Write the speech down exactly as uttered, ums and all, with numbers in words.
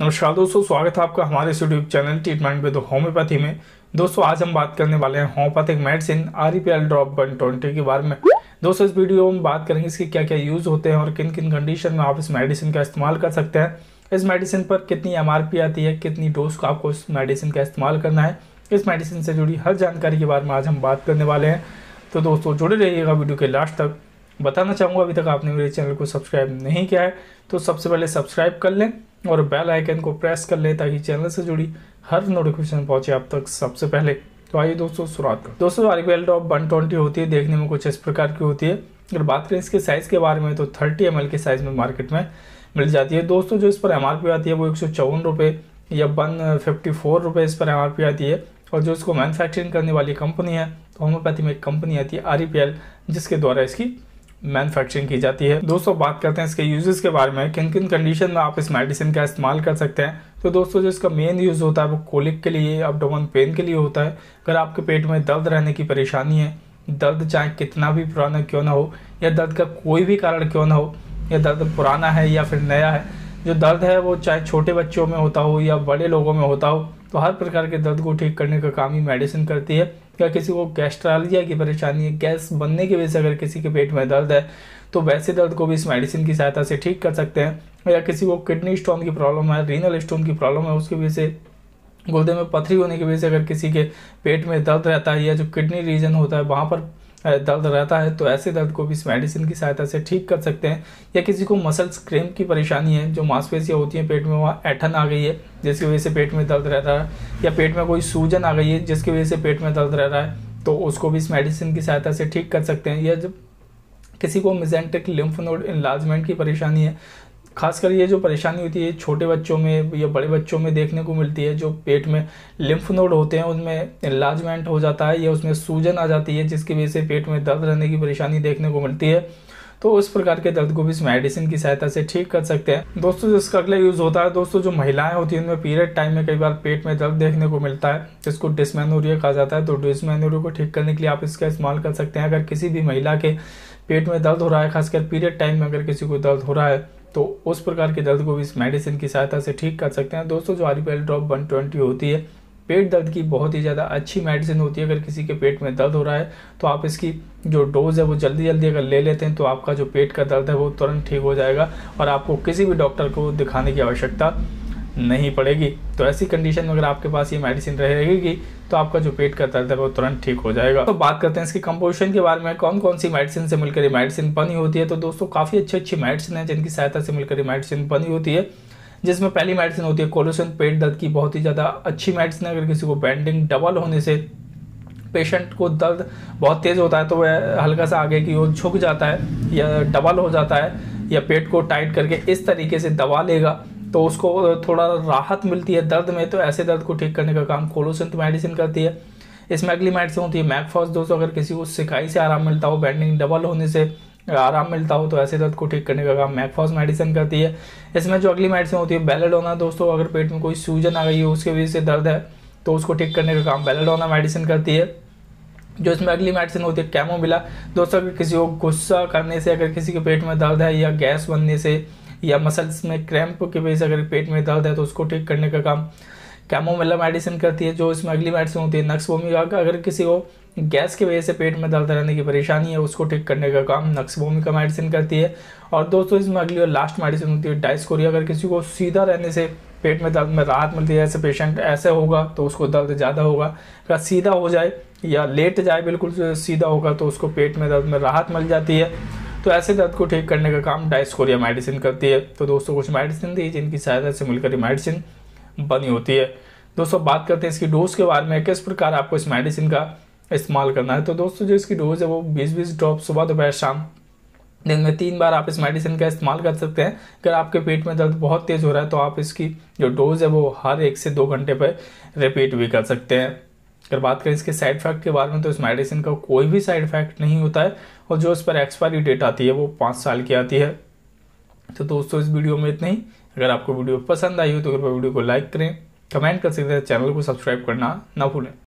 नमस्कार दोस्तों, स्वागत है आपका हमारे इस YouTube channel treatment with homeopathy में। दोस्तों आज हम बात करने वाले हैं homeopathic medicine REPL drop one twenty के बारे में। दोस्तों इस वीडियो में बात करेंगे इसके क्या क्या यूज होते हैं और किन किन कंडीशन में आप इस मेडिसिन का इस्तेमाल कर सकते हैं। इस मेडिसिन पर कितनी एमआरपी आती है, कितनी डोज का आपको इस मेडिसिन का इस्तेमाल करना है, इस मेडिसिन से जुड़ी हर जानकारी के बारे में आज हम बात करने वाले हैं। तो दोस्तों जुड़े रहिएगा वीडियो के लास्ट तक। बताना चाहूँगा अभी तक आपने मेरे चैनल को सब्सक्राइब नहीं किया है तो सबसे पहले सब्सक्राइब कर लें और बेल आइकन को प्रेस कर लें ताकि चैनल से जुड़ी हर नोटिफिकेशन पहुंचे आप तक सबसे पहले। तो आइए दोस्तों शुरुआत करें। दोस्तों आरईपीएल ड्रॉप वन ट्वेंटी होती है, देखने में कुछ इस प्रकार की होती है। अगर बात करें इसके साइज़ के बारे में तो थर्टी एम एल के साइज़ में मार्केट में मिल जाती है। दोस्तों जो इस पर एम आर पी आती है वो एक सौ चौवन रुपये या वन फिफ्टी फोर रुपये इस पर एम आर पी आती है। और जो इसको मैन्युफैक्चरिंग करने वाली कंपनी है तो होम्योपैथी में एक कंपनी आती है आरईपीएल, जिसके द्वारा इसकी मैन्युफैक्चरिंग की जाती है। दोस्तों बात करते हैं इसके यूजेस के बारे में, किन किन कंडीशन में आप इस मेडिसिन का इस्तेमाल कर सकते हैं। तो दोस्तों जो इसका मेन यूज होता है वो कोलिक के लिए, अब्डोमेन पेन के लिए होता है। अगर आपके पेट में दर्द रहने की परेशानी है, दर्द चाहे कितना भी पुराना क्यों ना हो या दर्द का कोई भी कारण क्यों ना हो, या दर्द पुराना है या फिर नया है, जो दर्द है वो चाहे छोटे बच्चों में होता हो या बड़े लोगों में होता हो, तो हर प्रकार के दर्द को ठीक करने का काम ही मेडिसिन करती है। या किसी को गैस्ट्रालजिया की परेशानी है, गैस बनने की वजह से अगर किसी के पेट में दर्द है तो वैसे दर्द को भी इस मेडिसिन की सहायता से ठीक कर सकते हैं। या किसी को किडनी स्टोन की प्रॉब्लम है, रीनल स्टोन की प्रॉब्लम है, उसकी वजह से गुर्दे में पथरी होने की वजह से अगर किसी के पेट में दर्द रहता है या जो किडनी रीजन होता है वहाँ पर दर्द रहता है तो ऐसे दर्द को भी इस मेडिसिन की सहायता से ठीक कर सकते हैं। या किसी को मसल्स क्रैम्प की परेशानी है, जो मांसपेशियाँ होती हैं पेट में वहाँ ऐठन आ गई है जिसकी वजह से पेट में दर्द रह रहा है, या पेट में कोई सूजन आ गई है जिसकी वजह से पेट में दर्द रह रहा है, तो उसको भी इस मेडिसिन की सहायता से ठीक कर सकते हैं। या जब किसी को मेसेंटेरिक लिम्फ नोड इनलार्जमेंट की परेशानी है, खासकर ये जो परेशानी होती है छोटे बच्चों में या बड़े बच्चों में देखने को मिलती है, जो पेट में लिम्फ नोड होते हैं उनमें इनलार्जमेंट हो जाता है या उसमें सूजन आ जाती है जिसकी वजह से पेट में दर्द रहने की परेशानी देखने को मिलती है, तो उस प्रकार के दर्द को भी इस मेडिसिन की सहायता से ठीक कर सकते हैं। दोस्तों जिसका अगला यूज होता है, दोस्तों जो महिलाएं होती हैं उनमें पीरियड टाइम में कई बार पेट में दर्द देखने को मिलता है जिसको डिस्मेनोरिया कहा जाता है। तो डिस्मेनोरिया को ठीक करने के लिए आप इसका इस्तेमाल कर सकते हैं। अगर किसी भी महिला के पेट में दर्द हो रहा है, खासकर पीरियड टाइम में अगर किसी को दर्द हो रहा है तो उस प्रकार के दर्द को भी इस मेडिसिन की सहायता से ठीक कर सकते हैं। दोस्तों जो आरईपीएल ड्रॉप वन ट्वेंटी होती है पेट दर्द की बहुत ही ज़्यादा अच्छी मेडिसिन होती है। अगर किसी के पेट में दर्द हो रहा है तो आप इसकी जो डोज है वो जल्दी जल्दी अगर ले लेते हैं तो आपका जो पेट का दर्द है वो तुरंत ठीक हो जाएगा और आपको किसी भी डॉक्टर को दिखाने की आवश्यकता नहीं पड़ेगी। तो ऐसी कंडीशन में अगर आपके पास ये मेडिसिन रहेगी तो आपका जो पेट का दर्द है वो तुरंत ठीक हो जाएगा। तो बात करते हैं इसकी कंपोजिशन के बारे में, कौन कौन सी मेडिसिन से मिलकर ये मेडिसिन बनी होती है। तो दोस्तों काफ़ी अच्छी अच्छी मेडिसिन है जिनकी सहायता से मिलकर ये मेडिसिन बनी होती है, जिसमें पहली मेडिसिन होती है कोलोसिन, पेट दर्द की बहुत ही ज़्यादा अच्छी मेडिसिन है। अगर किसी को बेंडिंग डबल होने से पेशेंट को दर्द बहुत तेज़ होता है तो वह हल्का सा आगे की ओर झुक जाता है या डबल हो जाता है या पेट को टाइट करके इस तरीके से दबा लेगा तो उसको थोड़ा राहत मिलती है दर्द में, तो ऐसे दर्द को ठीक करने का काम कोलोसिन मेडिसिन करती है। इसमें अगली मेडिसिन होती है मैकफॉस। दोस्तों अगर किसी को सिकाई से आराम मिलता हो, बेंडिंग डबल होने से आराम मिलता हो तो ऐसे दर्द को ठीक करने का काम मैकफॉस मेडिसिन करती है। इसमें जो अगली मेडिसिन होती है बेलेडोना। दोस्तों अगर पेट में कोई सूजन आ गई है उसकी वजह से दर्द है तो उसको ठीक करने का काम बेलेडोना मेडिसिन करती है। जो इसमें अगली मेडिसिन होती है कैमोमिला। दोस्तों अगर किसी को गुस्सा करने से अगर किसी के पेट में दर्द है या गैस बनने से या मसल्स में क्रैम्प की वजह से अगर पेट में दर्द है तो उसको ठीक करने का काम कैमोमिला मेडिसिन करती है। जो इसमें अगली मेडिसिन होती है नक्स वोमिका। अगर किसी को गैस की वजह से पेट में दर्द रहने की परेशानी है उसको ठीक करने का काम नक्स वोमिका मेडिसिन करती है। और दोस्तों इसमें अगली और लास्ट मेडिसिन होती है डाइस्कोरिया। अगर किसी को सीधा रहने से पेट में दर्द में राहत मिलती है, ऐसे पेशेंट ऐसे होगा तो उसको दर्द ज़्यादा होगा। अगर सीधा हो जाए या लेट जाए बिल्कुल सीधा होगा तो उसको पेट में दर्द में राहत मिल जाती है। तो ऐसे दर्द को ठीक करने का काम डाइस्कोरिया मेडिसिन करती है। तो दोस्तों कुछ मेडिसिन थी जिनकी सहायता से मिलकर ये मेडिसिन बनी होती है। दोस्तों बात करते हैं इसकी डोज के बारे में, किस प्रकार आपको इस मेडिसिन का इस्तेमाल करना है। तो दोस्तों जो इसकी डोज है वो बीस बीस ड्रॉप सुबह दोपहर शाम दिन में तीन बार आप इस मेडिसिन का इस्तेमाल कर सकते हैं। अगर आपके पेट में दर्द बहुत तेज़ हो रहा है तो आप इसकी जो डोज है वो हर एक से दो घंटे पर रिपीट भी कर सकते हैं। अगर बात करें इसके साइड इफेक्ट के बारे में तो इस मेडिसिन का कोई भी साइड इफेक्ट नहीं होता है और जो इस पर एक्सपायरी डेट आती है वो पाँच साल की आती है। तो दोस्तों इस वीडियो में इतना ही। अगर आपको वीडियो पसंद आई हो तो कृपया वीडियो को लाइक करें, कमेंट कर सकते हैं, चैनल को सब्सक्राइब करना ना भूलें।